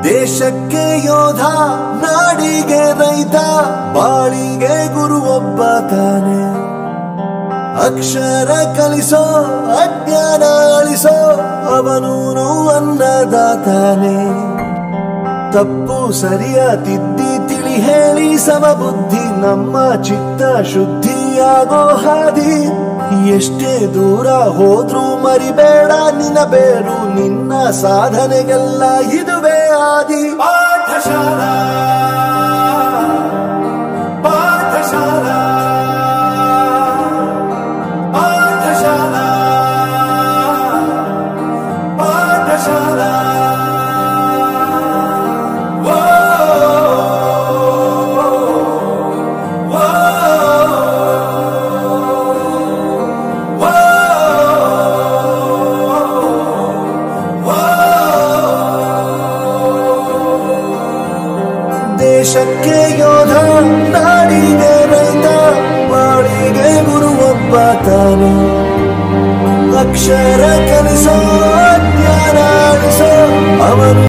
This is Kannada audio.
ದೇಶಕ್ಕೆ ಯೋಧ ನಾಡಿಗೆ ರೈತ ಬಾಳಿಗೆ ಗುರು ಒಬ್ಬ ತಾನೆ ಅಕ್ಷರ ಕಲಿಸೋ ಅಜ್ಞಾನ ಅಳಿಸೋ ಅವನೂನು ಅನ್ನದಾತಾನೆ ತಪ್ಪು ಸರಿಯ ತಿದ್ದಿ ತಿಳಿ ಹೇಳಿ ಸಮಬುದ್ಧಿ ನಮ್ಮ ಚಿತ್ತ ಶುದ್ಧಿಯಾಗೋ ಹಾದಿ ಎಷ್ಟೇ ದೂರ ಹೋದ್ರೂ ಮರಿಬೇಡ ನಿನ್ನ ಬೇರು ನಿನ್ನ ಸಾಧನೆಗೆಲ್ಲ ಇದುವೇ ಆದಿ ಪಾಠಶಾಲಾ ಪಾಠಶಾಲಾ ಪಾಠಶಾಲಾ ಪಾಠಶಾಲಾ ದೇಶಕ್ಕೆ ಯೋಧ ನಾಡಿಗೆ ರೈತ ಬಾಳಿಗೆ ಗುರು ಒಬ್ಬ ತಾನೆ ಅಕ್ಷರ ಕಲಿಸೋ ಜ್ಞಾನ ಅಳಿಸೋ ಅವನು